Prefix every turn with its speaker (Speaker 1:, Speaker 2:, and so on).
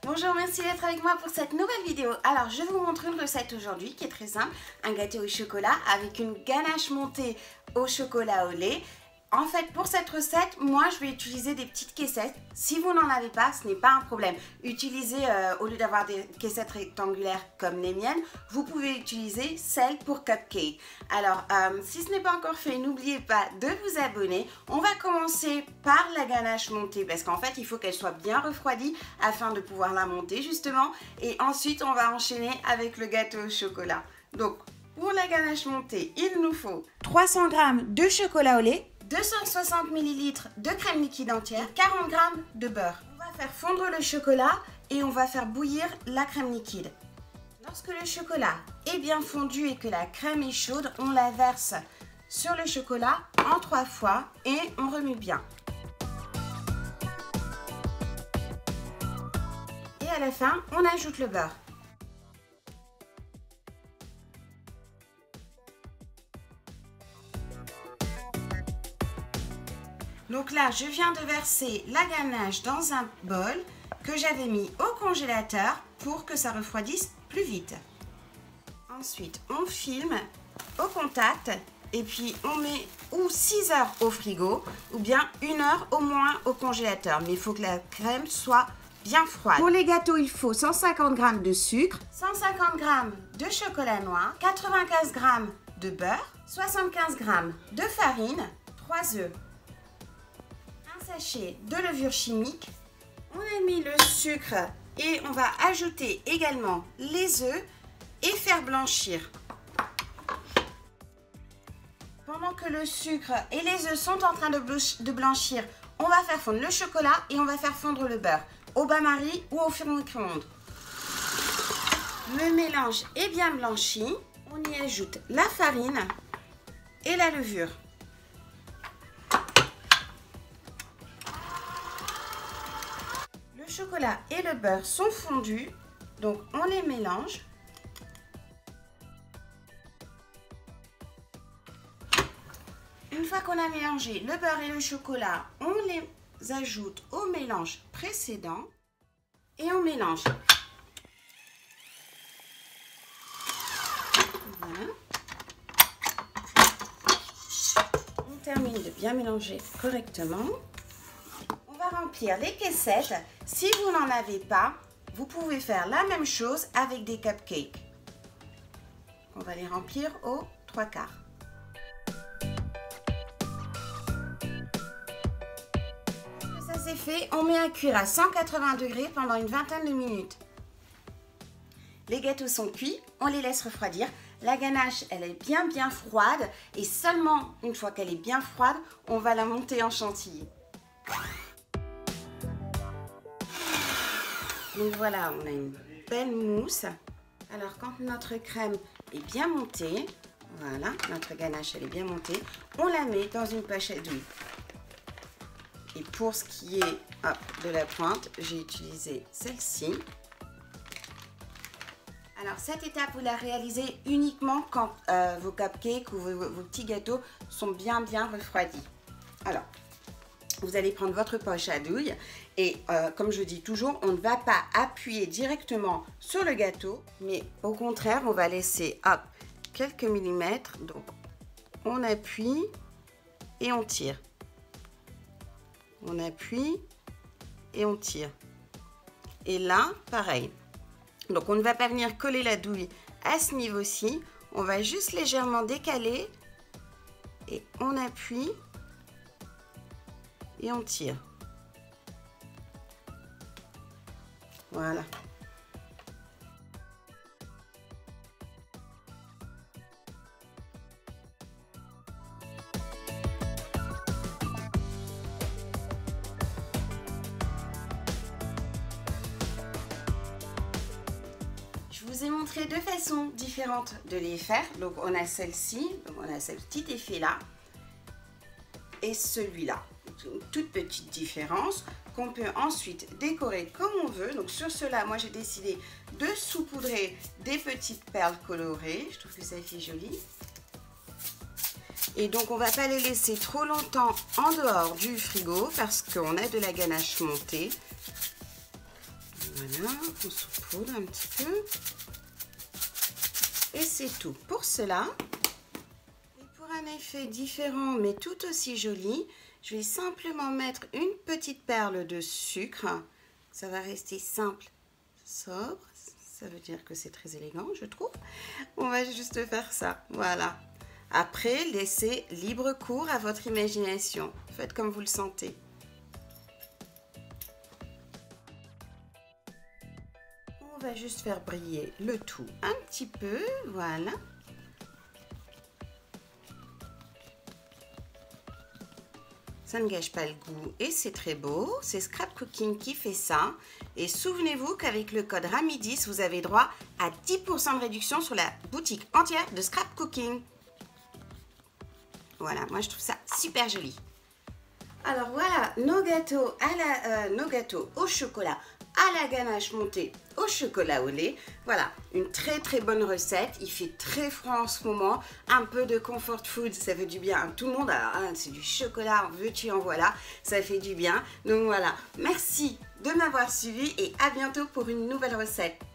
Speaker 1: Bonjour, merci d'être avec moi pour cette nouvelle vidéo. Alors, je vous montre une recette aujourd'hui qui est très simple. Un gâteau au chocolat avec une ganache montée au chocolat au lait. En fait, pour cette recette, moi, je vais utiliser des petites caissettes. Si vous n'en avez pas, ce n'est pas un problème. Utilisez, au lieu d'avoir des caissettes rectangulaires comme les miennes, vous pouvez utiliser celles pour cupcake. Alors, si ce n'est pas encore fait, n'oubliez pas de vous abonner. On va commencer par la ganache montée parce qu'en fait, il faut qu'elle soit bien refroidie afin de pouvoir la monter justement. Et ensuite, on va enchaîner avec le gâteau au chocolat. Donc, pour la ganache montée, il nous faut 300 g de chocolat au lait, 260 ml de crème liquide entière, 40 g de beurre. On va faire fondre le chocolat et on va faire bouillir la crème liquide. Lorsque le chocolat est bien fondu et que la crème est chaude, on la verse sur le chocolat en 3 fois et on remue bien. Et à la fin, on ajoute le beurre. Donc là, je viens de verser la ganache dans un bol que j'avais mis au congélateur pour que ça refroidisse plus vite. Ensuite, on filme au contact et puis on met ou 6 heures au frigo ou bien 1 heure au moins au congélateur. Mais il faut que la crème soit bien froide. Pour les gâteaux, il faut 150 g de sucre, 150 g de chocolat noir, 95 g de beurre, 75 g de farine, 3 œufs. Sachet de levure chimique, on a mis le sucre et on va ajouter également les œufs et faire blanchir. Pendant que le sucre et les œufs sont en train de blanchir, on va faire fondre le chocolat et on va faire fondre le beurre au bain-marie ou au four micro-ondes. Le mélange est bien blanchi, on y ajoute la farine et la levure. Le chocolat et le beurre sont fondus, donc on les mélange. Une fois qu'on a mélangé le beurre et le chocolat, on les ajoute au mélange précédent et on mélange. Voilà. On termine de bien mélanger correctement. On va remplir les caissettes. Si vous n'en avez pas, vous pouvez faire la même chose avec des cupcakes. On va les remplir aux 3/4. Ça c'est fait, on met à cuire à 180 degrés pendant une vingtaine de minutes. Les gâteaux sont cuits, on les laisse refroidir. La ganache, elle est bien froide et seulement une fois qu'elle est bien froide, on va la monter en chantilly. Donc voilà, on a une belle mousse. Alors quand notre crème est bien montée, voilà, notre ganache elle est bien montée, on la met dans une poche à douille. Et pour ce qui est de la pointe, j'ai utilisé celle-ci. Alors cette étape, vous la réalisez uniquement quand vos cupcakes ou vos petits gâteaux sont bien refroidis. Alors, vous allez prendre votre poche à douille et comme je dis toujours, on ne va pas appuyer directement sur le gâteau, mais au contraire, on va laisser quelques millimètres. Donc, on appuie et on tire. On appuie et on tire. Et là, pareil. Donc, on ne va pas venir coller la douille à ce niveau-ci. On va juste légèrement décaler et on appuie. Et on tire. Voilà. Je vous ai montré deux façons différentes de les faire. Donc on a celle-ci, on a ce petit effet là et celui-là. Une toute petite différence qu'on peut ensuite décorer comme on veut. Donc sur cela, moi j'ai décidé de saupoudrer des petites perles colorées. Je trouve que ça fait joli. Et donc on ne va pas les laisser trop longtemps en dehors du frigo parce qu'on a de la ganache montée. Voilà, on saupoudre un petit peu. Et c'est tout pour cela. Et pour un effet différent mais tout aussi joli, je vais simplement mettre une petite perle de sucre. Ça va rester simple, sobre. Ça veut dire que c'est très élégant, je trouve. On va juste faire ça, voilà. Après, laissez libre cours à votre imagination. Faites comme vous le sentez. On va juste faire briller le tout un petit peu, voilà. Ça ne gâche pas le goût et c'est très beau. C'est Scrap Cooking qui fait ça. Et souvenez-vous qu'avec le code RAMI10, vous avez droit à 10% de réduction sur la boutique entière de Scrap Cooking. Voilà, moi je trouve ça super joli. Alors voilà, nos gâteaux au chocolat à la ganache montée au chocolat au lait. Voilà, une très très bonne recette. Il fait très froid en ce moment. Un peu de comfort food, ça fait du bien. Tout le monde, c'est du chocolat, en veux-tu, en voilà. Ça fait du bien. Donc voilà, merci de m'avoir suivi et à bientôt pour une nouvelle recette.